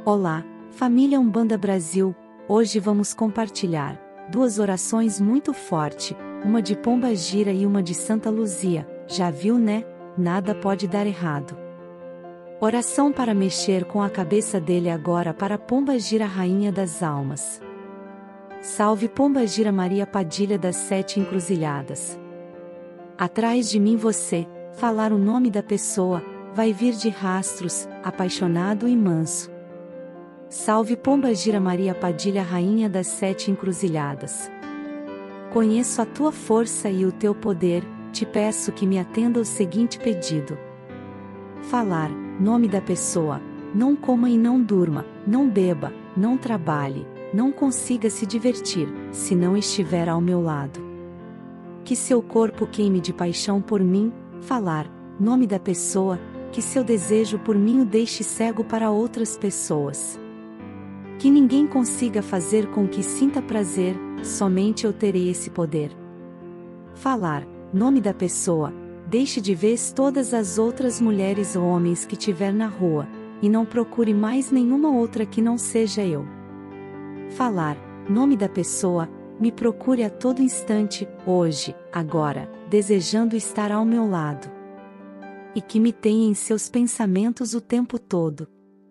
Olá, família Umbanda Brasil, hoje vamos compartilhar duas orações muito fortes, uma de Pomba Gira e uma de Santa Luzia. Já viu, né? Nada pode dar errado. Oração para mexer com a cabeça dele agora para Pomba Gira, Rainha das Almas. Salve Pomba Gira Maria Padilha das 7 Encruzilhadas. Atrás de mim você, falar o nome da pessoa, vai vir de rastros, apaixonado e manso. Salve Pomba Gira Maria Padilha Rainha das 7 Encruzilhadas. Conheço a tua força e o teu poder, te peço que me atenda o seguinte pedido. Falar, nome da pessoa, não coma e não durma, não beba, não trabalhe, não consiga se divertir, se não estiver ao meu lado. Que seu corpo queime de paixão por mim, falar, nome da pessoa, que seu desejo por mim o deixe cego para outras pessoas. Que ninguém consiga fazer com que sinta prazer, somente eu terei esse poder. Falar, nome da pessoa, deixe de vez todas as outras mulheres ou homens que tiver na rua, e não procure mais nenhuma outra que não seja eu. Falar, nome da pessoa, me procure a todo instante, hoje, agora, desejando estar ao meu lado. E que me tenha em seus pensamentos o tempo todo.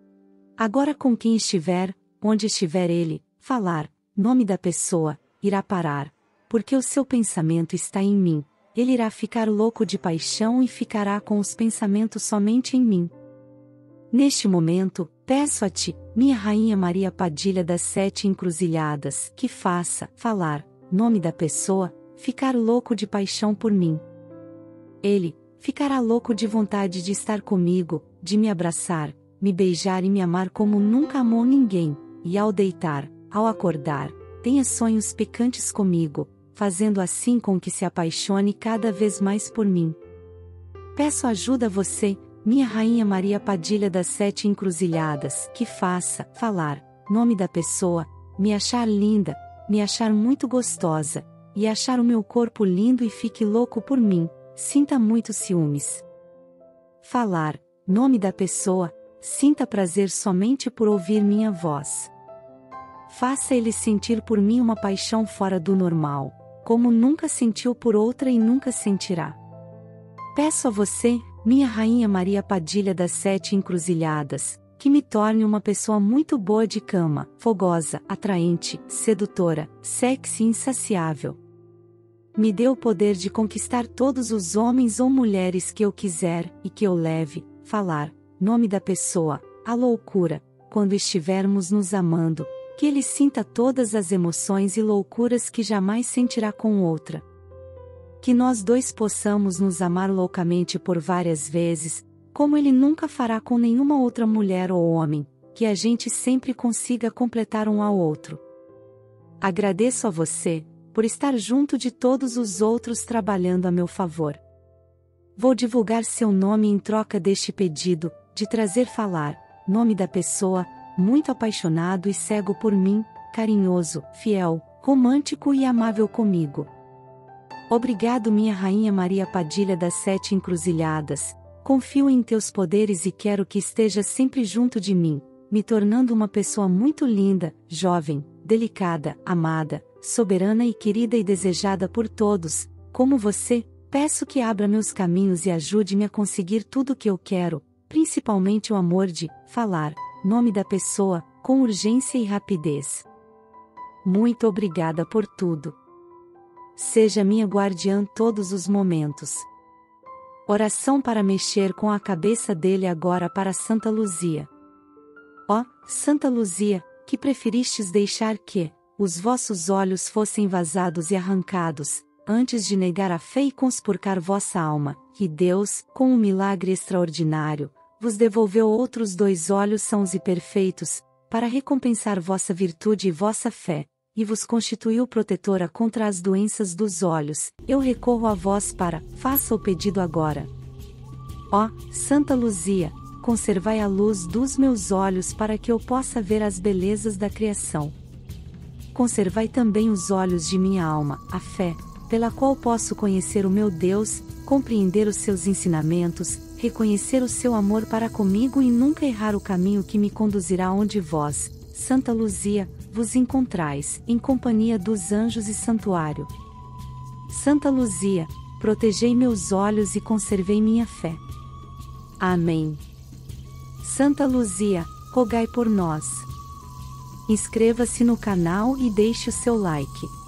Agora com quem estiver, onde estiver ele, falar, nome da pessoa, irá parar, porque o seu pensamento está em mim, ele irá ficar louco de paixão e ficará com os pensamentos somente em mim. Neste momento, peço a ti, minha Rainha Maria Padilha das 7 Encruzilhadas, que faça, falar, nome da pessoa, ficar louco de paixão por mim. Ele ficará louco de vontade de estar comigo, de me abraçar, me beijar e me amar como nunca amou ninguém, e ao deitar, ao acordar, tenha sonhos picantes comigo, fazendo assim com que se apaixone cada vez mais por mim. Peço ajuda a você, minha Rainha Maria Padilha das 7 Encruzilhadas, que faça, falar, nome da pessoa, me achar linda, me achar muito gostosa, e achar o meu corpo lindo e fique louco por mim, sinta muito ciúmes. Falar, nome da pessoa, sinta prazer somente por ouvir minha voz. Faça ele sentir por mim uma paixão fora do normal, como nunca sentiu por outra e nunca sentirá. Peço a você, minha Rainha Maria Padilha das 7 Encruzilhadas, que me torne uma pessoa muito boa de cama, fogosa, atraente, sedutora, sexy e insaciável. Me dê o poder de conquistar todos os homens ou mulheres que eu quiser, e que eu leve, falar, nome da pessoa, a loucura, quando estivermos nos amando, que ele sinta todas as emoções e loucuras que jamais sentirá com outra. Que nós dois possamos nos amar loucamente por várias vezes, como ele nunca fará com nenhuma outra mulher ou homem, que a gente sempre consiga completar um ao outro. Agradeço a você, por estar junto de todos os outros trabalhando a meu favor. Vou divulgar seu nome em troca deste pedido, de trazer falar, nome da pessoa, muito apaixonado e cego por mim, carinhoso, fiel, romântico e amável comigo. Obrigado minha Rainha Maria Padilha das 7 Encruzilhadas, confio em teus poderes e quero que esteja sempre junto de mim, me tornando uma pessoa muito linda, jovem, delicada, amada, soberana e querida e desejada por todos, como você, peço que abra meus caminhos e ajude-me a conseguir tudo o que eu quero, principalmente o amor de, falar, nome da pessoa, com urgência e rapidez. Muito obrigada por tudo. Seja minha guardiã todos os momentos. Oração para mexer com a cabeça dele agora para Santa Luzia. Ó, Santa Luzia, que preferistes deixar que os vossos olhos fossem vazados e arrancados, antes de negar a fé e conspurcar vossa alma, que Deus, com um milagre extraordinário, vos devolveu outros 2 olhos sãos e perfeitos, para recompensar vossa virtude e vossa fé, e vos constituiu protetora contra as doenças dos olhos, eu recorro a vós para, faça o pedido agora. Ó, Santa Luzia, conservai a luz dos meus olhos para que eu possa ver as belezas da criação. Conservai também os olhos de minha alma, a fé, pela qual posso conhecer o meu Deus, compreender os seus ensinamentos, reconhecer o seu amor para comigo e nunca errar o caminho que me conduzirá onde vós, Santa Luzia, vos encontrais, em companhia dos anjos e santuário. Santa Luzia, protegei meus olhos e conservei minha fé. Amém. Santa Luzia, rogai por nós. Inscreva-se no canal e deixe o seu like.